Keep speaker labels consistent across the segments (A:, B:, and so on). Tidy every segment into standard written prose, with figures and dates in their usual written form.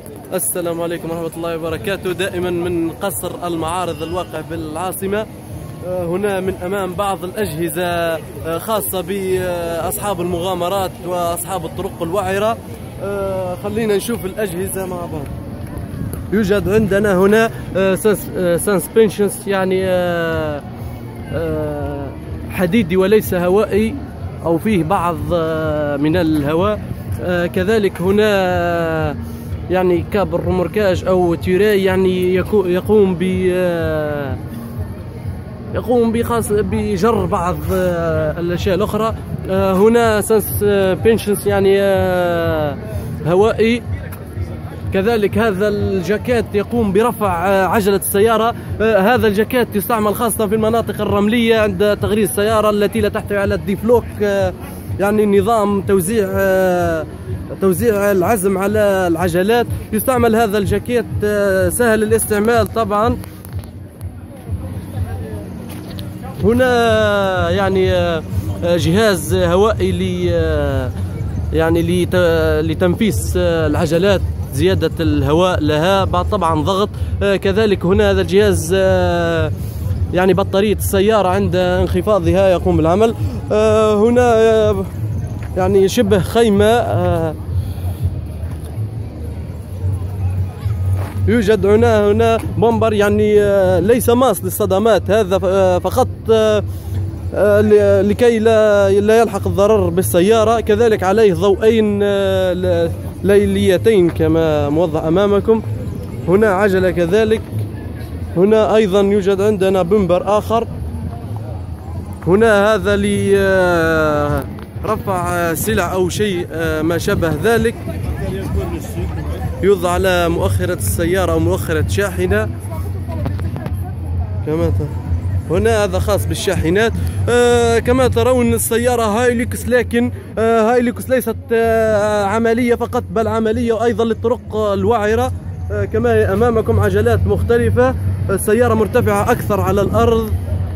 A: السلام عليكم ورحمة الله وبركاته. دائما من قصر المعارض الواقع بالعاصمة. هنا من أمام بعض الأجهزة خاصة بأصحاب المغامرات وأصحاب الطرق الوعرة. خلينا نشوف الأجهزة مع بعض. يوجد عندنا هنا سسبنشنز، يعني حديدي وليس هوائي، أو فيه بعض من الهواء. كذلك هنا يعني كابل رمركاج أو تيراي، يعني يقوم بجر بعض الأشياء الأخرى. هنا سسبنشنز يعني هوائي. كذلك هذا الجاكيت يقوم برفع عجلة السيارة. هذا الجاكيت يستعمل خاصة في المناطق الرملية عند تغريز السيارة التي لا تحتوي على الديفلوك، يعني نظام توزيع العزم على العجلات. يستعمل هذا الجاكيت، سهل الاستعمال طبعا. هنا يعني جهاز هوائي لتنفيس العجلات، زيادة الهواء لها بعد طبعا ضغط. كذلك هنا هذا الجهاز يعني بطارية السيارة عند انخفاضها يقوم بالعمل. هنا يعني شبه خيمة. يوجد هنا بومبر، يعني ليس ماس للصدمات، هذا فقط لكي لا يلحق الضرر بالسيارة. كذلك عليه ضوئين ليليتين كما موضح أمامكم. هنا عجلة كذلك. هنا أيضا يوجد عندنا بومبر آخر. هنا هذا لرفع سلع أو شيء ما شابه ذلك، يوضع على مؤخرة السيارة أو مؤخرة شاحنة كما ترى. هنا هذا خاص بالشاحنات. كما ترون السيارة هايلوكس، لكن هايلوكس ليست عملية فقط، بل عملية وأيضا للطرق الوعرة. كما هي أمامكم عجلات مختلفة. السيارة مرتفعة أكثر على الأرض.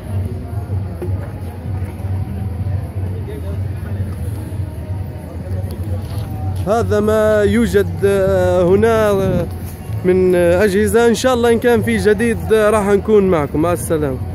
A: هذا ما يوجد هنا من أجهزة. إن شاء الله إن كان في جديد راح نكون معكم. مع السلامة.